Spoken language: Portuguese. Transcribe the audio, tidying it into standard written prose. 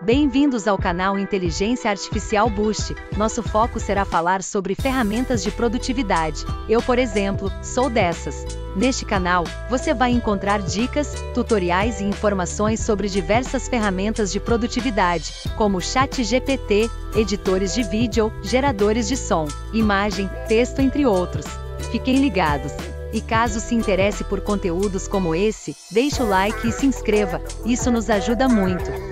Bem-vindos ao canal Inteligência Artificial Boost. Nosso foco será falar sobre ferramentas de produtividade. Eu, por exemplo, sou dessas. Neste canal, você vai encontrar dicas, tutoriais e informações sobre diversas ferramentas de produtividade, como o ChatGPT, editores de vídeo, geradores de som, imagem, texto, entre outros. Fiquem ligados! E caso se interesse por conteúdos como esse, deixe o like e se inscreva, isso nos ajuda muito.